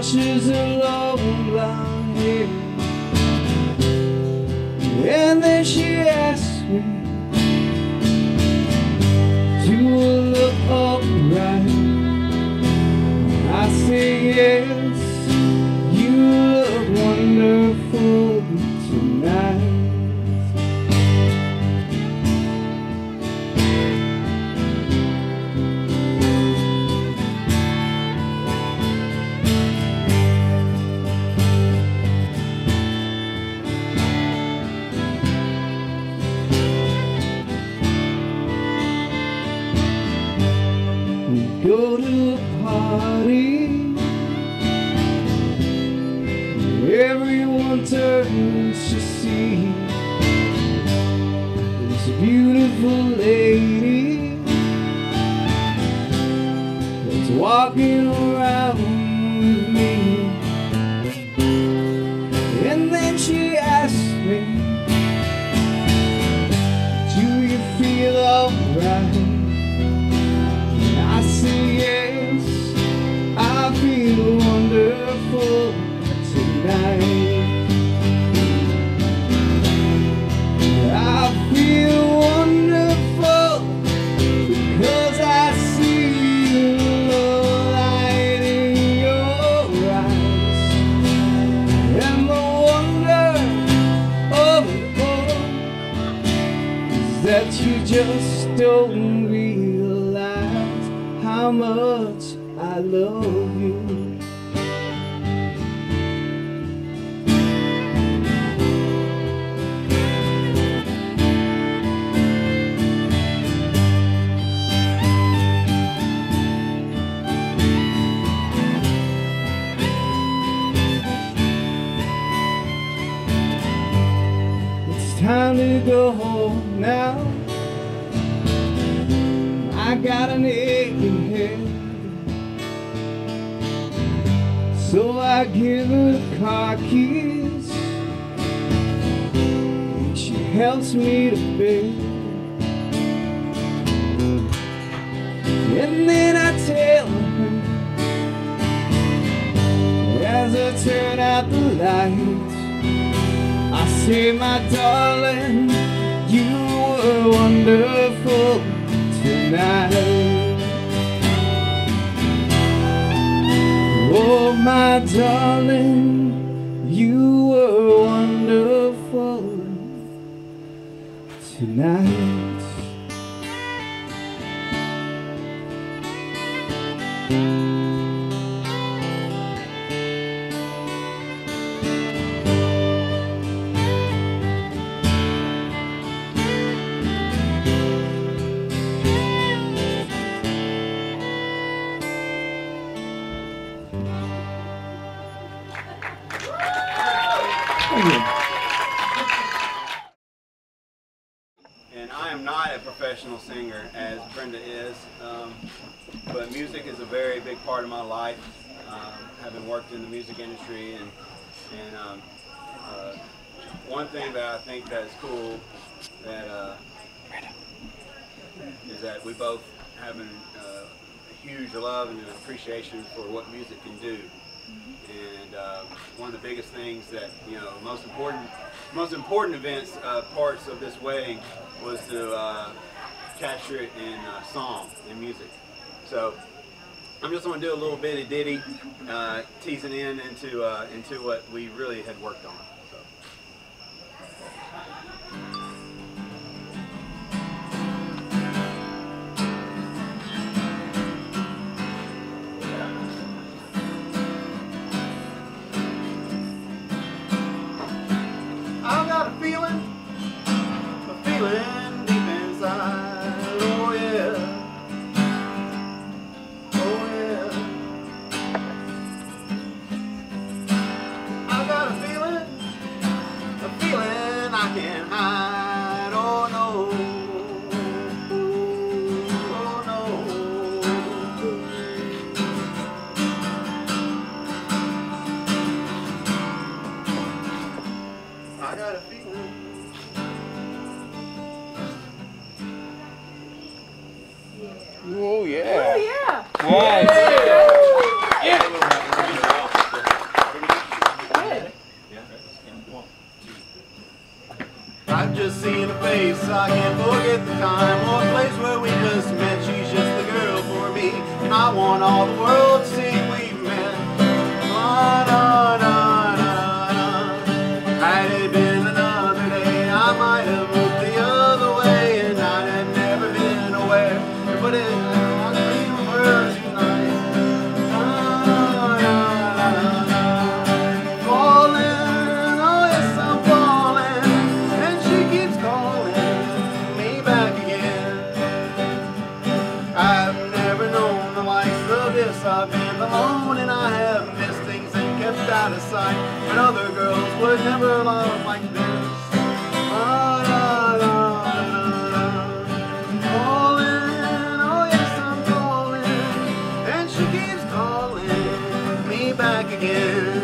brushes her long blonde hair, and then she asked me, do I look alright? I say yes, you look wonderful tonight. Go to a party, everyone turns to see this beautiful lady that's walking around with me. And then she asked me, do you feel alright? I say yes, I feel wonderful tonight. I feel wonderful because I see the light in your eyes, and the wonder of it all is that you just don't realize how much I love you. It's time to go home now. I got an aching head, so I give her the car keys, and she helps me to bed. And then I tell her, as I turn out the lights, I say, my darling, you were wonderful tonight. Oh, my darling, you were wonderful tonight. And I am not a professional singer, as Brenda is, but music is a very big part of my life. Having worked in the music industry, and one thing that I think that is cool that is that we both have a huge love and an appreciation for what music can do. And one of the biggest things that, you know, most important events, parts of this wedding was to capture it in song and music. So I'm just going to do a little bitty ditty, teasing into what we really had worked on. So. I've got a feeling deep inside, oh yeah, oh yeah. I've got a feeling I can't hide, oh no, oh no. I got a feeling face, I can't forget the time or place where we just met. She's just the girl for me, and I want all the world to see we've met. Na, na, na, na, na. Had it been another day, I might have moved the other way, and I'd have never been aware to put it on screen for her tonight. Na, na, na, na. Falling, oh yes, I'm falling, and she keeps calling me back again. I've never known the likes of this. I've been alone and I have missed things and kept out of sight, but other girls would never love like this. Ah, la, la, la, la. Falling, oh yes, I'm falling, and she keeps calling me back again.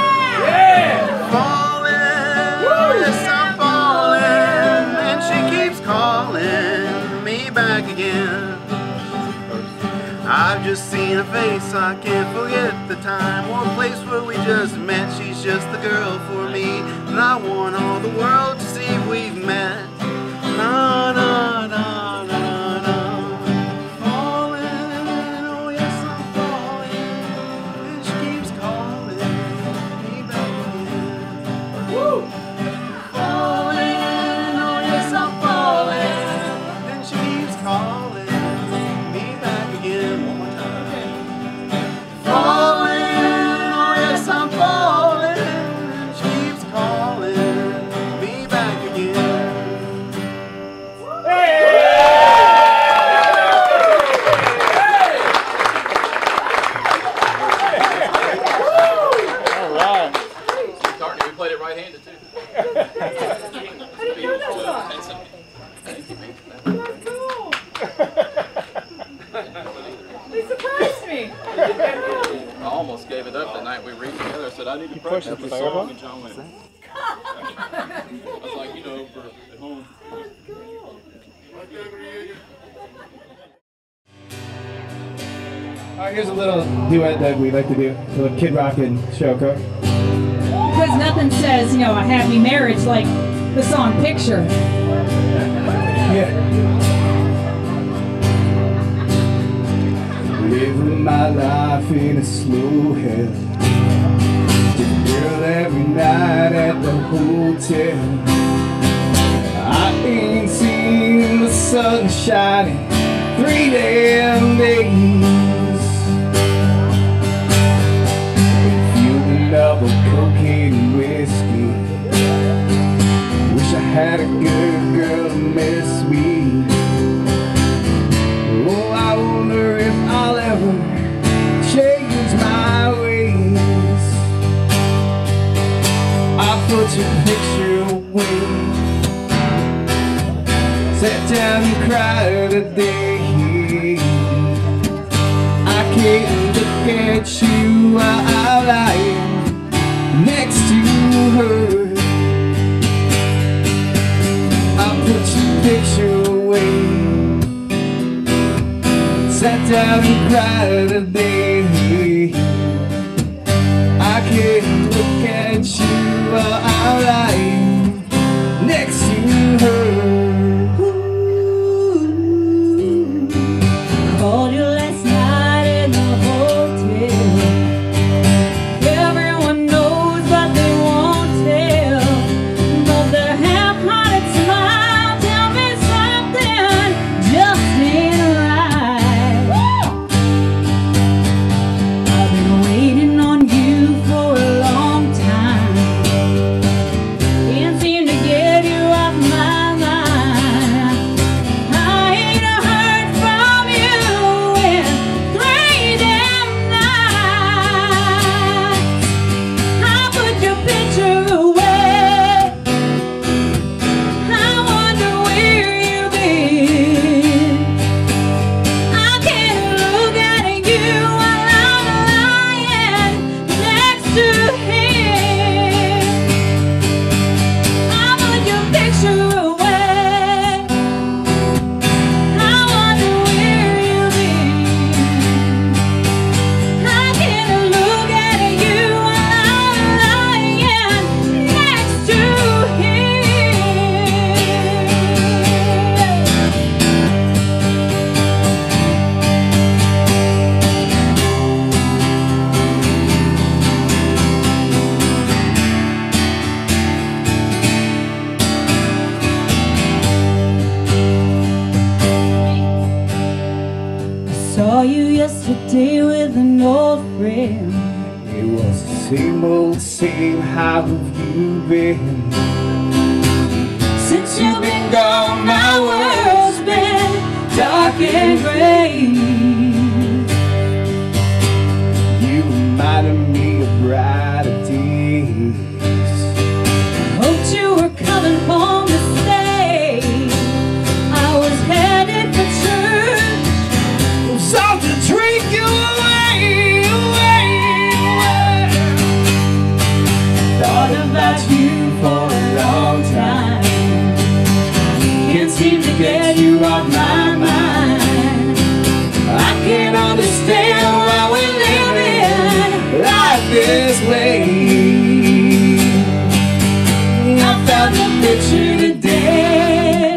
Falling, oh yes, I'm falling, and she keeps calling me back again. I've just seen her face, I can't forget the time or place where we just met. She's just the girl for me, and I want all the world to see we've met. Na, na, na, na, na. Falling, oh yes, I'm falling, and she keeps calling me back again. Woo! Falling, oh yes, I'm falling, and she keeps calling me back again. One more time. Falling, oh yes, I'm falling, and she keeps calling me back again. Courtney, we played it right-handed too. I didn't know that song. Thank you, man. That's cool. They surprised me. I almost gave it up the night we read together. I said, I need to practice the song, and John went. I was like, you know, for at home. Alright, here's a little duet that we like to do. A little Kid Rock and Shoko. Because nothing says, you know, a happy marriage like the song Picture. Yeah. Living my life in a slow hell. Just girl every night at the hotel. I ain't seen the sun shining 3 damn days. Fueling up with cocaine and whiskey. Wish I had a good girl to miss me. Oh, I wonder if I'll ever change my ways. I put your picture away, sat down and cried today. I can't look at you while I'm lying next to her. I put your picture away, sat down and cried today. I can't look at you while I'm lying next to her. Called you last night in the hotel. Everyone knows but they won't tell. But their half-hearted smile tell me something just ain't right. I've been waiting on you for a long time. Same old same, how have you been? Since you've been gone, my world's been dark and gray. You reminded me of brighter days. Hoped you were coming home to stay. I was headed for church, So to drink you away, away, away. thought about you for a long time. Can't seem to get you off my mind. I can't understand why we're living life this way. I found the picture today.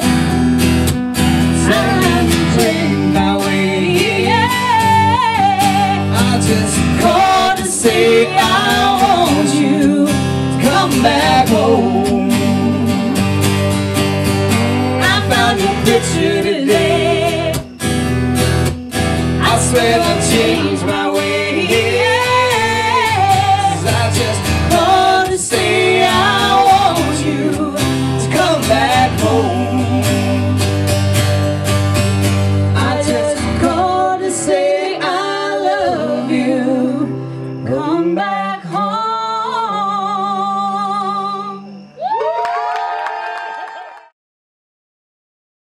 Time to take my way. Yeah. I just called to say I want you to come back home. I found your picture today. I swear I changed my